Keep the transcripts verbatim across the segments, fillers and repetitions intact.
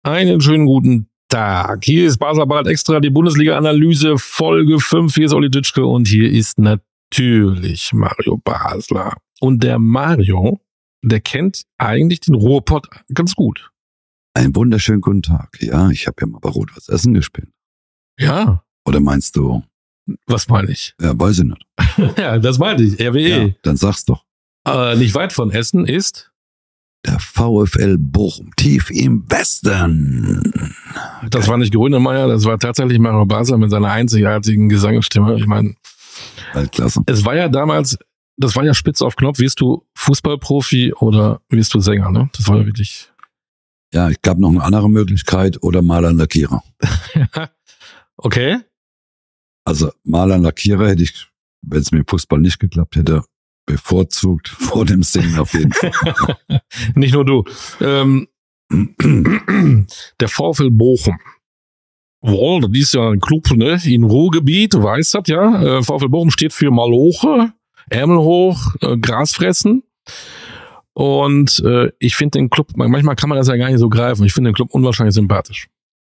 Einen schönen guten Tag. Hier ist Baselbad Extra, die Bundesliga-Analyse, Folge fünf. Hier ist Olli Ditschke und hier ist natürlich Mario Basler. Und der Mario, der kennt eigentlich den Ruhrpott ganz gut. Einen wunderschönen guten Tag. Ja, ich habe ja mal bei Rot-Weiß Essen gespielt. Ja. Oder meinst du? Was meine ich? Ja, weiß ich nicht. Ja, das meinte ich. R W E. Ja, dann sag's doch. Äh, nicht weit von Essen ist der VfL Bochum, tief im Westen. Das war nicht Grönemeyer, das war tatsächlich Mario Basler mit seiner einzigartigen Gesangsstimme. Ich meine, Weltklasse. Es war ja damals, das war ja spitz auf Knopf, wirst du Fußballprofi oder wirst du Sänger, ne? Das war ja wirklich... Ja, es gab noch eine andere Möglichkeit, oder Maler und Lackierer. Okay. Also Maler und Lackierer hätte ich, wenn es mit Fußball nicht geklappt hätte, bevorzugt vor dem Singen auf jeden Fall. Nicht nur du. Ähm, der VfL Bochum. Wohl, das ist ja ein Club, ne? In Ruhrgebiet, du weißt das ja. Äh, VfL Bochum steht für Maloche, Ärmel hoch, äh, Gras fressen. Und äh, ich finde den Club, manchmal kann man das ja gar nicht so greifen. Ich finde den Club unwahrscheinlich sympathisch.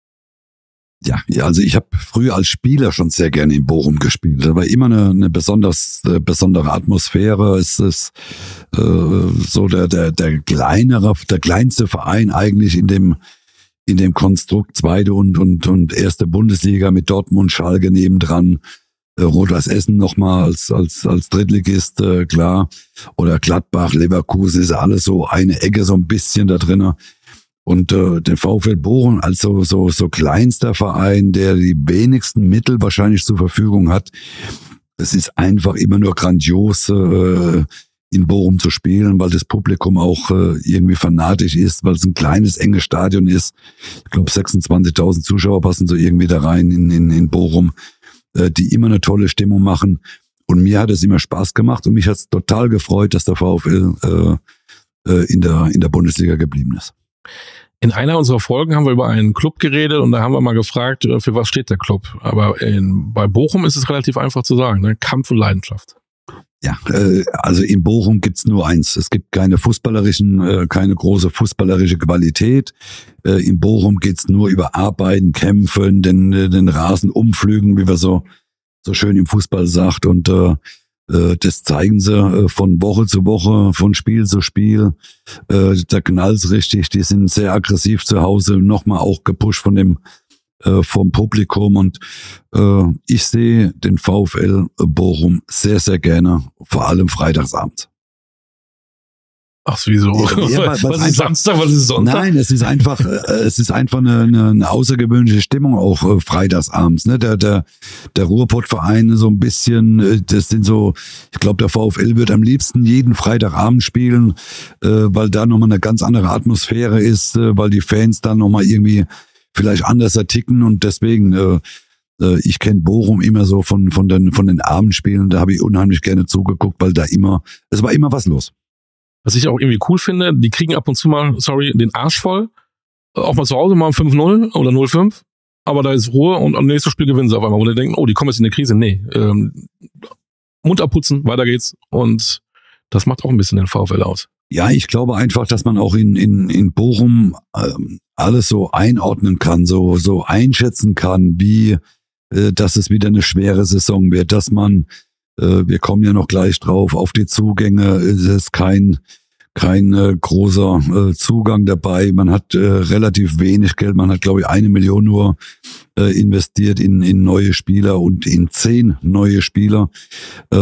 Ja, ja, also ich habe früher als Spieler schon sehr gerne in Bochum gespielt. Da war immer eine, eine besonders äh, besondere Atmosphäre. Es ist äh, so der der der kleinere, der kleinste Verein eigentlich in dem in dem Konstrukt zweite und und und erste Bundesliga mit Dortmund, Schalke nebendran, äh, Rot-Weiß Essen nochmal als als als Drittligist, äh, klar, oder Gladbach, Leverkusen, ist alles so eine Ecke so ein bisschen da drinnen. Und äh, den VfL Bochum als so, so, so kleinster Verein, der die wenigsten Mittel wahrscheinlich zur Verfügung hat. Es ist einfach immer nur grandios, äh, in Bochum zu spielen, weil das Publikum auch äh, irgendwie fanatisch ist, weil es ein kleines, enges Stadion ist. Ich glaube, sechsundzwanzigtausend Zuschauer passen so irgendwie da rein in, in, in Bochum, äh, die immer eine tolle Stimmung machen. Und mir hat es immer Spaß gemacht und mich hat es total gefreut, dass der VfL äh, äh, in der, in der Bundesliga geblieben ist. In einer unserer Folgen haben wir über einen Club geredet und da haben wir mal gefragt, für was steht der Club. Aber in, bei Bochum ist es relativ einfach zu sagen, ne? Kampf und Leidenschaft. Ja, äh, also in Bochum gibt's nur eins. Es gibt keine fußballerischen, äh, keine große fußballerische Qualität. Äh, in Bochum geht's nur über Arbeiten, Kämpfen, den, den Rasen umpflügen, wie wir so so schön im Fußball sagt. Und äh, das zeigen sie von Woche zu Woche, von Spiel zu Spiel. Da knallt's richtig. Die sind sehr aggressiv zu Hause. Nochmal auch gepusht von dem vom Publikum. Und ich sehe den VfL Bochum sehr, sehr gerne, vor allem freitagsabends. Ach, wieso? Ja, was, was ist einfach, Samstag, was ist Sonntag? Nein, es ist einfach, es ist einfach eine, eine, eine außergewöhnliche Stimmung auch äh, freitagsabends. Ne? Der, der, der Ruhrpott-Verein so ein bisschen, das sind so, ich glaube, der VfL wird am liebsten jeden Freitagabend spielen, äh, weil da nochmal eine ganz andere Atmosphäre ist, äh, weil die Fans dann nochmal irgendwie vielleicht anders ticken und deswegen, äh, äh, ich kenne Bochum immer so von, von den, von den Abendspielen, da habe ich unheimlich gerne zugeguckt, weil da immer, es war immer was los. Was ich auch irgendwie cool finde, die kriegen ab und zu mal, sorry, den Arsch voll. Auch mal zu Hause mal fünf null oder null fünf. Aber da ist Ruhe und am nächsten Spiel gewinnen sie auf einmal. Wo die denken, oh, die kommen jetzt in eine Krise. Nee, ähm, Mund abputzen, weiter geht's. Und das macht auch ein bisschen den VfL aus. Ja, ich glaube einfach, dass man auch in, in, in Bochum ähm, alles so einordnen kann, so, so einschätzen kann, wie, äh, dass es wieder eine schwere Saison wird, dass man wir kommen ja noch gleich drauf, auf die Zugänge ist es kein, kein äh, großer äh, Zugang dabei. Man hat äh, relativ wenig Geld, man hat glaube ich eine Million nur äh, investiert in, in neue Spieler und in zehn neue Spieler. Äh,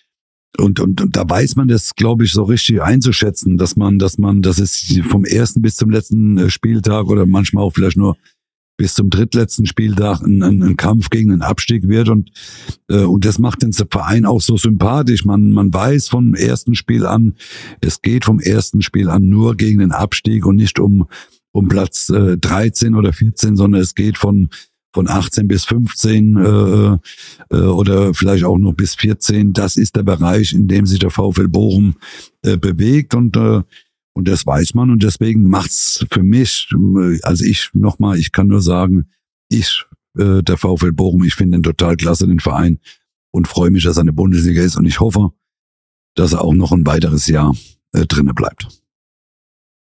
und, und, und da weiß man das, glaube ich, so richtig einzuschätzen, dass man, dass man, dass es vom ersten bis zum letzten Spieltag oder manchmal auch vielleicht nur bis zum drittletzten Spieltag ein, ein, ein Kampf gegen den Abstieg wird und äh, und das macht den Verein auch so sympathisch. Man man weiß vom ersten Spiel an, es geht vom ersten Spiel an nur gegen den Abstieg und nicht um um Platz äh, dreizehn oder vierzehn, sondern es geht von von achtzehn bis fünfzehn äh, äh, oder vielleicht auch noch bis vierzehn. Das ist der Bereich, in dem sich der VfL Bochum äh, bewegt und äh, Und das weiß man und deswegen macht's für mich, also ich nochmal, ich kann nur sagen, ich, äh, der VfL Bochum, ich finde ihn total klasse, den Verein und freue mich, dass er in der Bundesliga ist und ich hoffe, dass er auch noch ein weiteres Jahr äh, drinne bleibt.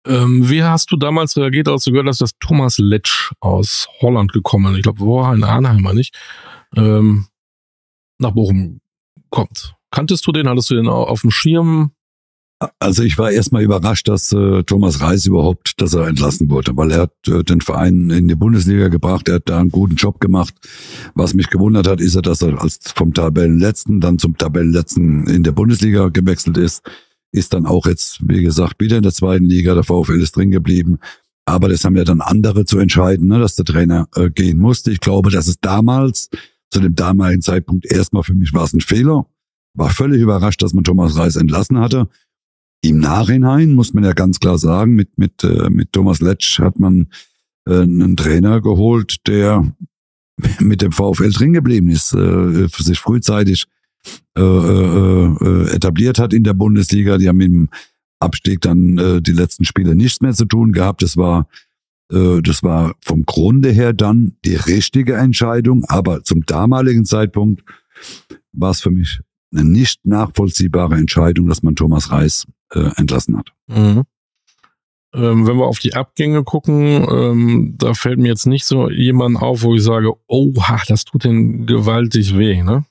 Ähm, wie hast du damals reagiert, als du gehört hast, dass Thomas Letsch aus Holland gekommen, ich glaube, wo war in Arnheimer nicht, ähm, nach Bochum kommt? Kanntest du den? Hattest du den auf dem Schirm? Also ich war erstmal überrascht, dass äh, Thomas Reis überhaupt, dass er entlassen wurde, weil er hat äh, den Verein in die Bundesliga gebracht, er hat da einen guten Job gemacht. Was mich gewundert hat, ist er, dass er als vom Tabellenletzten dann zum Tabellenletzten in der Bundesliga gewechselt ist. Ist dann auch jetzt, wie gesagt, wieder in der zweiten Liga. Der VfL ist drin geblieben. Aber das haben ja dann andere zu entscheiden, ne, dass der Trainer äh, gehen musste. Ich glaube, dass es damals, zu dem damaligen Zeitpunkt, erstmal für mich war es ein Fehler. War völlig überrascht, dass man Thomas Reis entlassen hatte. Im Nachhinein muss man ja ganz klar sagen, mit mit äh, mit Thomas Letsch hat man äh, einen Trainer geholt, der mit dem VfL drin geblieben ist, äh, für sich frühzeitig Äh, äh, etabliert hat in der Bundesliga. Die haben mit dem Abstieg dann äh, die letzten Spiele nichts mehr zu tun gehabt. Das war, äh, das war vom Grunde her dann die richtige Entscheidung, aber zum damaligen Zeitpunkt war es für mich eine nicht nachvollziehbare Entscheidung, dass man Thomas Reis äh, entlassen hat. Mhm. Ähm, wenn wir auf die Abgänge gucken, ähm, da fällt mir jetzt nicht so jemand auf, wo ich sage, oha, das tut denn gewaltig weh, ne?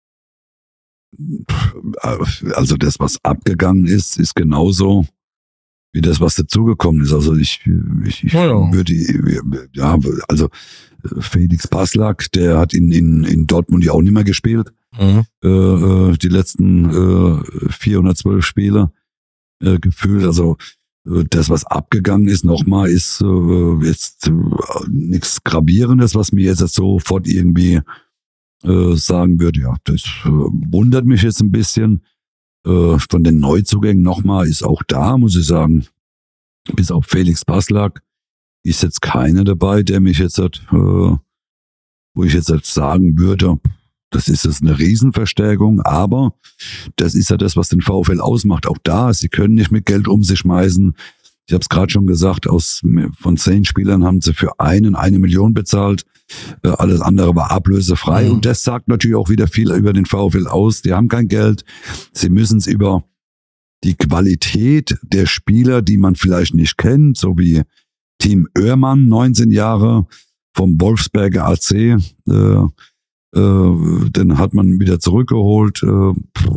Also das, was abgegangen ist, ist genauso wie das, was dazugekommen ist. Also ich, ich, ich ja, ja. würde, ja, also Felix Passlack, der hat in, in, in Dortmund ja auch nicht mehr gespielt. Mhm. Äh, die letzten äh, vierhundertzwölf Spiele äh, gefühlt. Also äh, das, was abgegangen ist, nochmal, ist äh, jetzt äh, nichts Gravierendes, was mir jetzt sofort irgendwie Äh, sagen würde, ja, das äh, wundert mich jetzt ein bisschen. Äh, von den Neuzugängen nochmal ist auch da, muss ich sagen, bis auf Felix Passlack ist jetzt keiner dabei, der mich jetzt, äh, wo ich jetzt sagen würde, das ist jetzt eine Riesenverstärkung, aber das ist ja das, was den VfL ausmacht. Auch da, sie können nicht mit Geld um sich schmeißen. Ich habe es gerade schon gesagt, aus von zehn Spielern haben sie für einen eine Million bezahlt. Äh, alles andere war ablösefrei. Mhm. Und das sagt natürlich auch wieder viel über den VfL aus. Die haben kein Geld. Sie müssen es über die Qualität der Spieler, die man vielleicht nicht kennt, so wie Team Oehrmann, neunzehn Jahre vom Wolfsberger A C, äh, äh, den hat man wieder zurückgeholt. Äh,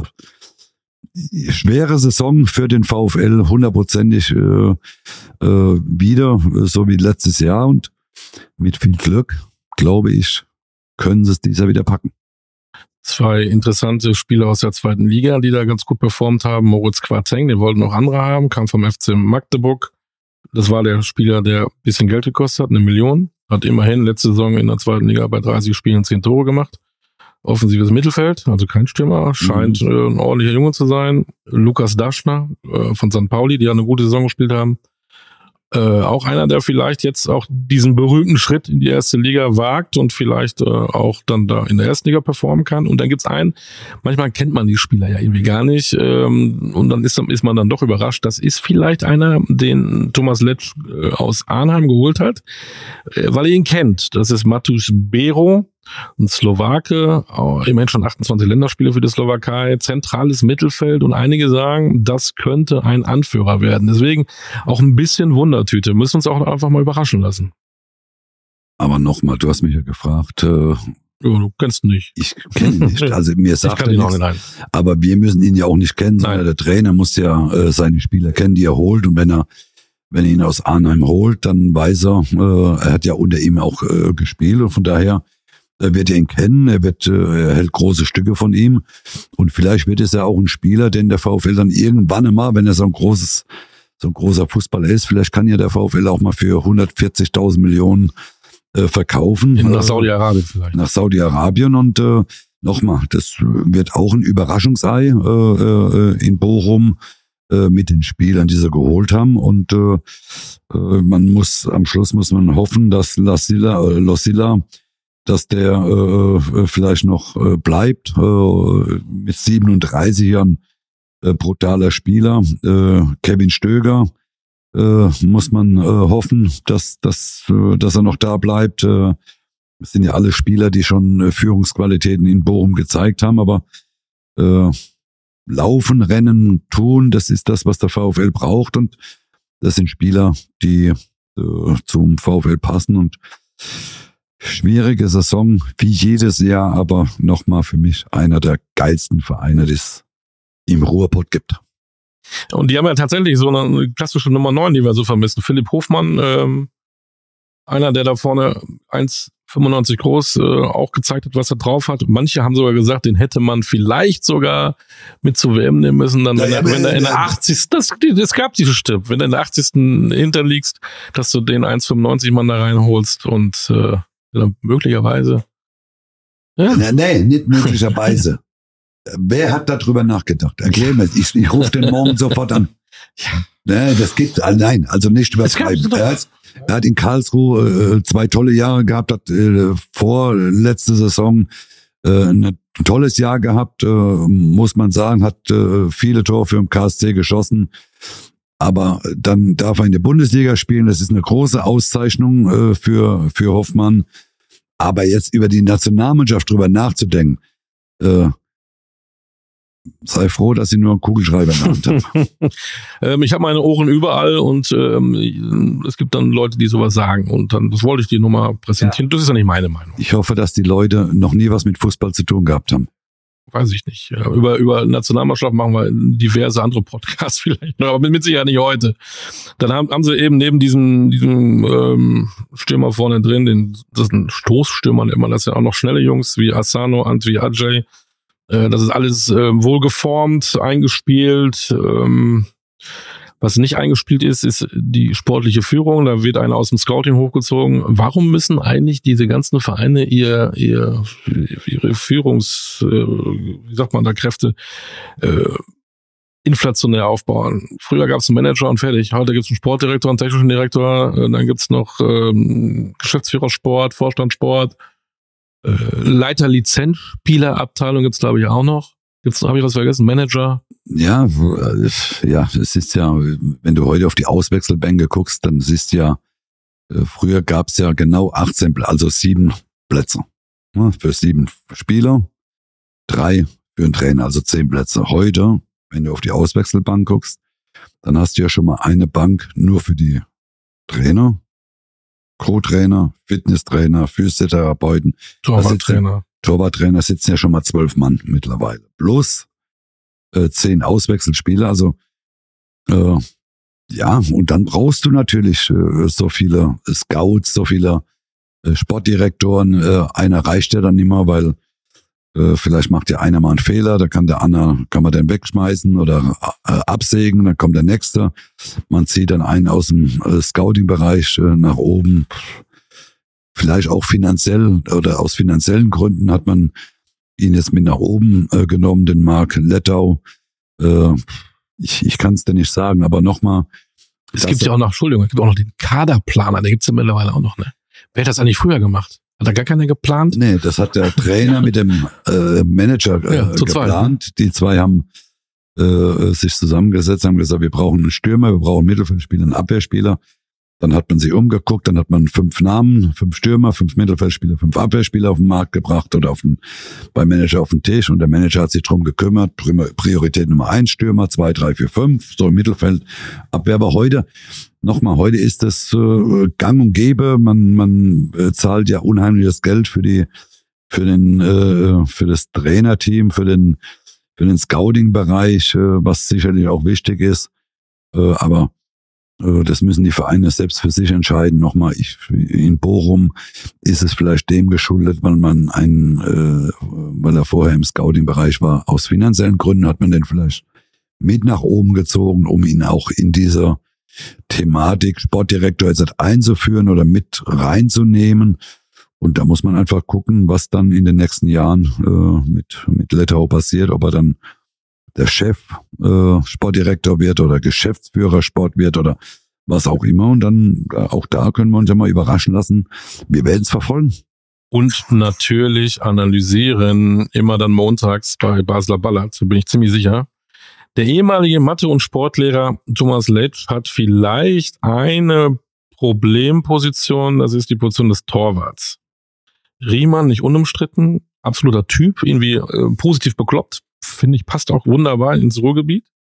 schwere Saison für den VfL, hundertprozentig äh, äh, wieder, so wie letztes Jahr. Und mit viel Glück, glaube ich, können sie es dieses Jahr wieder packen. Zwei interessante Spieler aus der zweiten Liga, die da ganz gut performt haben. Moritz Quarteng, den wollten noch andere haben, kam vom F C Magdeburg. Das war der Spieler, der ein bisschen Geld gekostet hat, eine Million. Hat immerhin letzte Saison in der zweiten Liga bei dreißig Spielen zehn Tore gemacht. Offensives Mittelfeld, also kein Stürmer, scheint mhm. äh, ein ordentlicher Junge zu sein. Lukas Daschner äh, von Sankt Pauli, die ja eine gute Saison gespielt haben. Äh, auch einer, der vielleicht jetzt auch diesen berühmten Schritt in die erste Liga wagt und vielleicht äh, auch dann da in der ersten Liga performen kann. Und dann gibt's einen, manchmal kennt man die Spieler ja irgendwie gar nicht ähm, und dann ist, ist man dann doch überrascht. Das ist vielleicht einer, den Thomas Letsch äh, aus Arnheim geholt hat, äh, weil er ihn kennt. Das ist Matuš Bero, ein Slowake, immerhin schon achtundzwanzig Länderspiele für die Slowakei, zentrales Mittelfeld und einige sagen, das könnte ein Anführer werden. Deswegen auch ein bisschen Wundertüte. Müssen uns auch einfach mal überraschen lassen. Aber nochmal, du hast mich ja gefragt. Ja, Äh, du kennst ihn nicht. Ich kenne ihn nicht. Also mir sagt er nichts. Nicht aber wir müssen ihn ja auch nicht kennen, sondern der Trainer muss ja äh, seine Spieler kennen, die er holt. Und wenn er wenn er ihn aus Arnheim holt, dann weiß er, äh, er hat ja unter ihm auch äh, gespielt und von daher er wird ihn kennen, er wird, er hält große Stücke von ihm und vielleicht wird es ja auch ein Spieler, den der VfL dann irgendwann einmal, wenn er so ein großes, so ein großer Fußballer ist, vielleicht kann ja der VfL auch mal für hundertvierzigtausend Millionen äh, verkaufen. Nach Saudi-Arabien vielleicht. Nach Saudi-Arabien und äh, nochmal, das wird auch ein Überraschungsei äh, äh, in Bochum äh, mit den Spielern, die sie geholt haben und äh, äh, man muss, am Schluss muss man hoffen, dass Lassila, äh, Lassila dass der äh, vielleicht noch äh, bleibt, äh, mit siebenunddreißig Jahren äh, brutaler Spieler. Äh, Kevin Stöger äh, muss man äh, hoffen, dass, dass, äh, dass er noch da bleibt. Äh, das sind ja alle Spieler, die schon äh, Führungsqualitäten in Bochum gezeigt haben, aber äh, laufen, rennen, tun, das ist das, was der VfL braucht und das sind Spieler, die äh, zum VfL passen und schwierige Saison, wie jedes Jahr, aber nochmal für mich einer der geilsten Vereine, die es im Ruhrpott gibt. Und die haben ja tatsächlich so eine klassische Nummer neun, die wir so vermissen. Philipp Hofmann, ähm, einer, der da vorne eins fünfundneunzig groß äh, auch gezeigt hat, was er drauf hat. Manche haben sogar gesagt, den hätte man vielleicht sogar mit zur W M nehmen müssen. Dann, wenn, ja, er, wenn er in der achtzigsten Das, das gab diese Stimme. Wenn du in der achtzigsten hinterliegst, dass du den eins fünfundneunzig Mann da reinholst und äh, ja, möglicherweise. Ja. Nee, nee, nicht möglicherweise. Wer hat darüber nachgedacht? Erklär mir. Ich, ich rufe den morgen sofort an. Ja. Nee, das gibt, nein, also nicht übertreiben. Er hat, er hat in Karlsruhe äh, zwei tolle Jahre gehabt, hat äh, vor letzte Saison äh, ein tolles Jahr gehabt, äh, muss man sagen, hat äh, viele Tore für den K S C geschossen. Aber dann darf er in der Bundesliga spielen. Das ist eine große Auszeichnung äh, für, für Hoffmann. Aber jetzt über die Nationalmannschaft drüber nachzudenken, äh, sei froh, dass ich nur einen Kugelschreiber in der Hand habe. ähm, ich habe meine Ohren überall und ähm, es gibt dann Leute, die sowas sagen. Und dann, das wollte ich dir nur mal präsentieren. Ja. Das ist ja nicht meine Meinung. Ich hoffe, dass die Leute noch nie was mit Fußball zu tun gehabt haben. Weiß ich nicht. Ja, über, über Nationalmannschaft machen wir diverse andere Podcasts vielleicht noch, aber mit Sicherheit nicht heute. Dann haben, haben sie eben neben diesem, diesem ähm, Stürmer vorne drin, den, das ist ein Stoßstürmer immer, das sind auch noch schnelle Jungs wie Asano, Antwi, Ajay. Äh, das ist alles äh, wohlgeformt, eingespielt. Ähm, was nicht eingespielt ist, ist die sportliche Führung. Da wird einer aus dem Scouting hochgezogen. Warum müssen eigentlich diese ganzen Vereine ihr, ihr, ihre Führungs, äh, wie sagt man da, Kräfte äh, inflationär aufbauen? Früher gab es einen Manager und fertig. Heute gibt es einen Sportdirektor, einen technischen Direktor. Äh, dann gibt es noch ähm, Geschäftsführer Sport, Vorstand Sport, äh, Leiter Lizenzspielerabteilung gibt es, glaube ich, auch noch. Gibt's, habe ich was vergessen? Manager? Ja, ja, es ist ja, wenn du heute auf die Auswechselbänke guckst, dann siehst du ja, früher gab es ja genau achtzehn, also sieben Plätze. Ja, für sieben Spieler, drei für einen Trainer, also zehn Plätze. Heute, wenn du auf die Auswechselbank guckst, dann hast du ja schon mal eine Bank nur für die Trainer, Co-Trainer, Fitnesstrainer, Physiotherapeuten. Torwarttrainer. Torwarttrainer sitzen ja schon mal zwölf Mann mittlerweile. Plus äh, zehn Auswechselspieler. Also äh, ja, und dann brauchst du natürlich äh, so viele Scouts, so viele äh, Sportdirektoren. Äh, einer reicht ja dann nicht mehr, weil äh, vielleicht macht ja einer mal einen Fehler, da kann der andere, kann man den wegschmeißen oder äh, absägen, dann kommt der nächste. Man zieht dann einen aus dem äh, Scouting-Bereich äh, nach oben. Vielleicht auch finanziell oder aus finanziellen Gründen hat man ihn jetzt mit nach oben äh, genommen, den Marc Lettau. Äh, ich ich kann es dir nicht sagen, aber nochmal. Es gibt ja auch noch, Entschuldigung, es gibt auch noch den Kaderplaner, der gibt es ja mittlerweile auch noch, ne? Wer hat das eigentlich früher gemacht? Hat da gar keiner geplant? Nee, das hat der Trainer mit dem äh, Manager äh, ja, geplant. Zwei. Die zwei haben äh, sich zusammengesetzt, haben gesagt, wir brauchen einen Stürmer, wir brauchen einen Mittelfeldspieler, einen Abwehrspieler. Dann hat man sich umgeguckt, dann hat man fünf Namen, fünf Stürmer, fünf Mittelfeldspieler, fünf Abwehrspieler auf den Markt gebracht oder auf den, beim Manager auf den Tisch. Und der Manager hat sich drum gekümmert. Priorität Nummer eins, Stürmer, zwei, drei, vier, fünf, so im Mittelfeld. Abwehr. Aber heute, nochmal, heute ist das äh, gang und gäbe. Man, man äh, zahlt ja unheimliches Geld für die, für den, äh, für das Trainerteam, für den, für den Scouting-Bereich, äh, was sicherlich auch wichtig ist. Äh, aber das müssen die Vereine selbst für sich entscheiden. Nochmal, ich, in Bochum ist es vielleicht dem geschuldet, weil man einen, äh, weil er vorher im Scouting-Bereich war. Aus finanziellen Gründen hat man den vielleicht mit nach oben gezogen, um ihn auch in dieser Thematik Sportdirektor jetzt einzuführen oder mit reinzunehmen. Und da muss man einfach gucken, was dann in den nächsten Jahren äh, mit, mit Lettau passiert, ob er dann der Chef äh, Sportdirektor wird oder Geschäftsführer Sport wird oder was auch immer. Und dann auch da können wir uns ja mal überraschen lassen. Wir werden es verfolgen. Und natürlich analysieren, immer dann montags bei Basler Ballard, so bin ich ziemlich sicher. Der ehemalige Mathe- und Sportlehrer Thomas Letsch hat vielleicht eine Problemposition, das ist die Position des Torwarts. Riemann nicht unumstritten, absoluter Typ, irgendwie äh, positiv bekloppt. Finde ich, passt auch wunderbar ins Ruhrgebiet.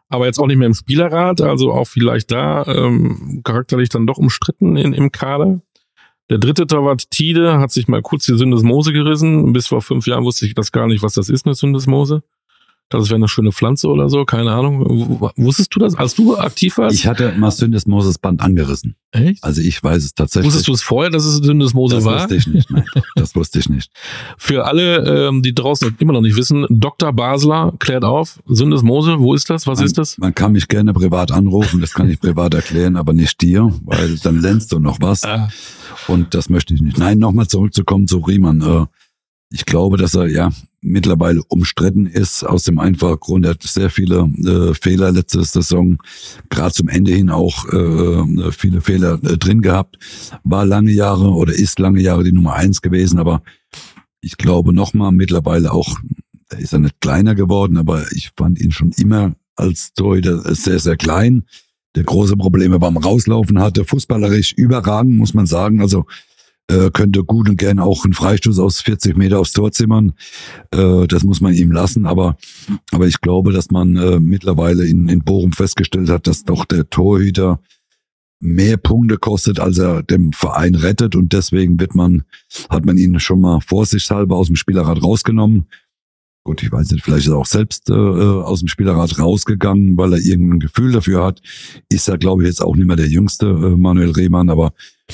aber jetzt auch nicht mehr im Spielerrat, also auch vielleicht da ähm, charakterlich dann doch umstritten in, im Kader. Der dritte Torwart Tide hat sich mal kurz die Syndesmose gerissen. Bis vor fünf Jahren wusste ich das gar nicht, was das ist, eine Syndesmose. Das wäre eine schöne Pflanze oder so, keine Ahnung. Wusstest du das, als du aktiv warst? Ich hatte mal Syndesmoses Band angerissen. Echt? Also ich weiß es tatsächlich. Wusstest du es vorher, dass es Syndesmose das war? Das wusste ich nicht, nein. Das wusste ich nicht. Für alle, ähm, die draußen immer noch nicht wissen, Doktor Basler klärt auf. Syndesmose, wo ist das? Was man, ist das? Man kann mich gerne privat anrufen, das kann ich privat erklären, aber nicht dir, weil dann lernst du noch was. Ah. Und das möchte ich nicht. Nein, nochmal zurückzukommen zu Riemann. Äh, Ich glaube, dass er ja mittlerweile umstritten ist, aus dem einfachen Grund, er hat sehr viele äh, Fehler letzte Saison, gerade zum Ende hin auch äh, viele Fehler äh, drin gehabt, war lange Jahre oder ist lange Jahre die Nummer eins gewesen, aber ich glaube nochmal mittlerweile auch, da ist er nicht kleiner geworden, aber ich fand ihn schon immer als Torhüter sehr, sehr klein, der große Probleme beim Rauslaufen hatte, fußballerisch überragend, muss man sagen, also Äh, könnte gut und gern auch einen Freistoß aus vierzig Meter aufs Tor zimmern. Äh, das muss man ihm lassen. Aber, aber ich glaube, dass man äh, mittlerweile in, in Bochum festgestellt hat, dass doch der Torhüter mehr Punkte kostet, als er dem Verein rettet. Und deswegen wird man, hat man ihn schon mal vorsichtshalber aus dem Spielerrat rausgenommen. Gut, ich weiß nicht, vielleicht ist er auch selbst äh, aus dem Spielerrat rausgegangen, weil er irgendein Gefühl dafür hat. Ist er, glaube ich, jetzt auch nicht mehr der jüngste äh, Manuel Rehmann, aber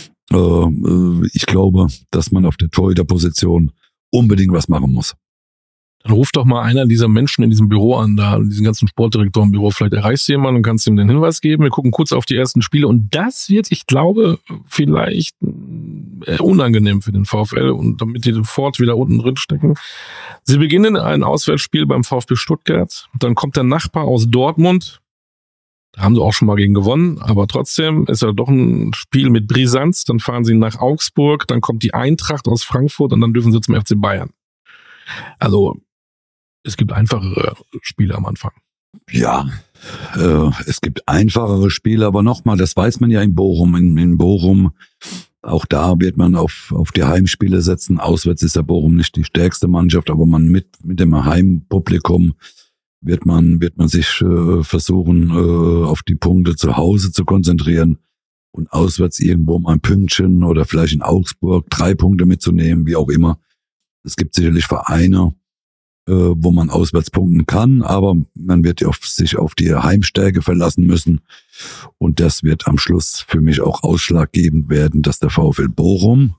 ich glaube, dass man auf der Torhüterposition unbedingt was machen muss. Dann ruft doch mal einer dieser Menschen in diesem Büro an, da diesen ganzen Sportdirektorenbüro. Vielleicht erreichst du jemanden und kannst ihm den Hinweis geben. Wir gucken kurz auf die ersten Spiele und das wird, ich glaube, vielleicht unangenehm für den VfL und damit die sofort wieder unten drin stecken. Sie beginnen ein Auswärtsspiel beim VfB Stuttgart. Dann kommt der Nachbar aus Dortmund. Da haben sie auch schon mal gegen gewonnen, aber trotzdem ist ja doch ein Spiel mit Brisanz. Dann fahren sie nach Augsburg, dann kommt die Eintracht aus Frankfurt und dann dürfen sie zum F C Bayern. Also es gibt einfachere Spiele am Anfang. Ja, äh, es gibt einfachere Spiele, aber nochmal, das weiß man ja in Bochum. In, in Bochum, auch da wird man auf, auf die Heimspiele setzen. Auswärts ist der Bochum nicht die stärkste Mannschaft, aber man mit, mit dem Heimpublikum wird man, wird man sich äh, versuchen, äh, auf die Punkte zu Hause zu konzentrieren und auswärts irgendwo mal ein Pünktchen oder vielleicht in Augsburg drei Punkte mitzunehmen, wie auch immer. Es gibt sicherlich Vereine, äh, wo man auswärts punkten kann, aber man wird auf, sich auf die Heimstärke verlassen müssen. Und das wird am Schluss für mich auch ausschlaggebend werden, dass der VfL Bochum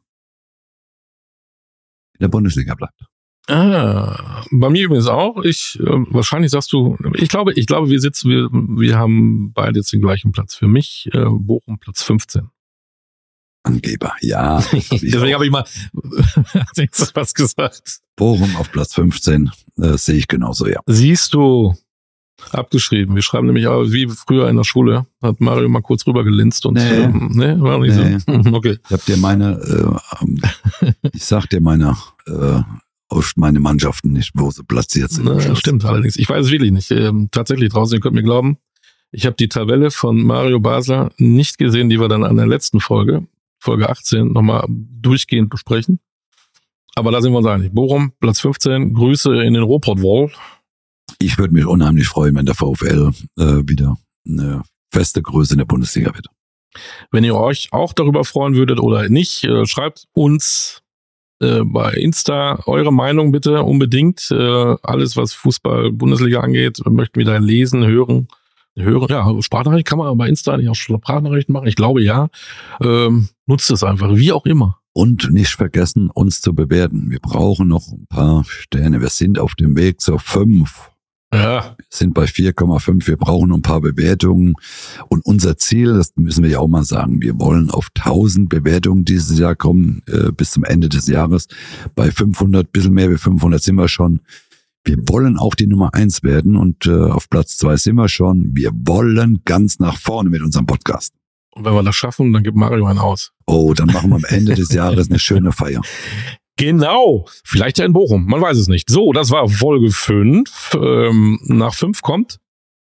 in der Bundesliga bleibt. Ah, bei mir übrigens auch. Ich, äh, wahrscheinlich sagst du, ich glaube, ich glaube, wir sitzen, wir, wir haben beide jetzt den gleichen Platz. Für mich, äh, Bochum Platz fünfzehn. Angeber, ja. Hab Deswegen habe ich mal was gesagt. Bochum auf Platz fünfzehn, äh, sehe ich genauso, ja. Siehst du, abgeschrieben. Wir schreiben nämlich auch, wie früher in der Schule, hat Mario mal kurz rübergelinst und, nee, ähm, nee war nicht nee. so. Okay. Ich hab dir meine, äh, ich sag dir meine, äh, auf meine Mannschaften nicht, wo sie platziert sind. Na, stimmt allerdings. Ich weiß es wirklich nicht. Ähm, tatsächlich draußen, ihr könnt mir glauben, ich habe die Tabelle von Mario Basler nicht gesehen, die wir dann an der letzten Folge, Folge achtzehn, nochmal durchgehend besprechen. Aber da sind wir uns einig. Bochum, Platz fünfzehn, Grüße in den Ruhrpott-Wall. Ich würde mich unheimlich freuen, wenn der VfL äh, wieder eine feste Größe in der Bundesliga wird. Wenn ihr euch auch darüber freuen würdet oder nicht, äh, schreibt uns bei Insta eure Meinung bitte unbedingt. Äh, alles, was Fußball-Bundesliga angeht, möchten wir da lesen, hören. hören. Ja, Sprachnachricht kann man bei Insta nicht auch Sprachnachrichten machen. Ich glaube, ja. Ähm, nutzt es einfach, wie auch immer. Und nicht vergessen, uns zu bewerten. Wir brauchen noch ein paar Sterne. Wir sind auf dem Weg zur fünf. Ja. Wir sind bei vier Komma fünf. Wir brauchen noch ein paar Bewertungen. Und unser Ziel, das müssen wir ja auch mal sagen, wir wollen auf tausend Bewertungen dieses Jahr kommen, äh, bis zum Ende des Jahres. Bei fünfhundert, bisschen mehr wie fünfhundert sind wir schon. Wir wollen auch die Nummer eins werden und äh, auf Platz zwei sind wir schon. Wir wollen ganz nach vorne mit unserem Podcast. Und wenn wir das schaffen, dann gibt Mario einen aus. Oh, dann machen wir am Ende des Jahres eine schöne Feier. Genau, vielleicht ja in Bochum, man weiß es nicht. So, das war Folge fünf. Ähm, nach fünf kommt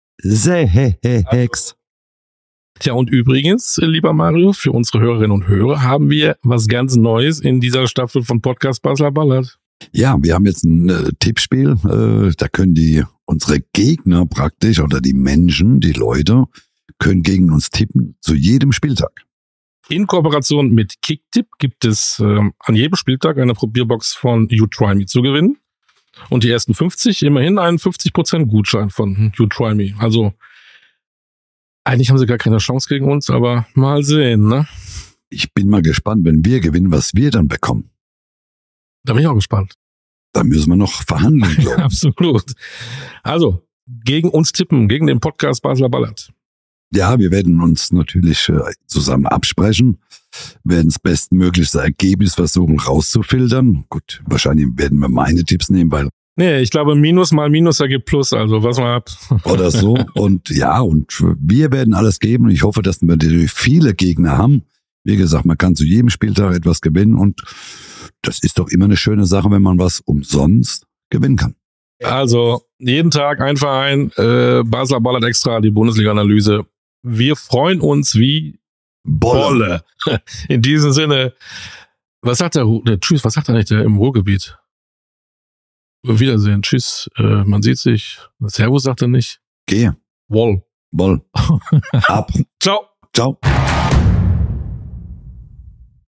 Sex. Tja, und übrigens, lieber Mario, für unsere Hörerinnen und Hörer haben wir was ganz Neues in dieser Staffel von Podcast Basler Ballert. Ja, wir haben jetzt ein äh, Tippspiel. Äh, da können die unsere Gegner praktisch oder die Menschen, die Leute, können gegen uns tippen zu jedem Spieltag. In Kooperation mit Kicktipp gibt es ähm, an jedem Spieltag eine Probierbox von You Try Me zu gewinnen. Und die ersten fünfzig immerhin einen fünfzig Prozent Gutschein von You Try Me. Also eigentlich haben sie gar keine Chance gegen uns, aber mal sehen, ne? Ich bin mal gespannt, wenn wir gewinnen, was wir dann bekommen. Da bin ich auch gespannt. Da müssen wir noch verhandeln, glaube ich. Absolut. Also, gegen uns tippen, gegen den Podcast Basler Ballert. Ja, wir werden uns natürlich äh, zusammen absprechen, werden das bestmöglichste Ergebnis versuchen rauszufiltern. Gut, wahrscheinlich werden wir meine Tipps nehmen, weil Nee, ich glaube, Minus mal Minus ergibt Plus, also was man hat. Oder so. Und ja, und wir werden alles geben. Und ich hoffe, dass wir natürlich viele Gegner haben. Wie gesagt, man kann zu jedem Spieltag etwas gewinnen. Und das ist doch immer eine schöne Sache, wenn man was umsonst gewinnen kann. Also, jeden Tag ein Verein, äh, Basler Ballert Extra, die Bundesliga-Analyse. Wir freuen uns wie Bolle. Bolle. In diesem Sinne, was sagt der, der Tschüss, was sagt er nicht der im Ruhrgebiet? Wiedersehen, tschüss, äh, man sieht sich. Servus sagt er nicht. Geh. Woll. Woll. Ab. Ciao. Ciao.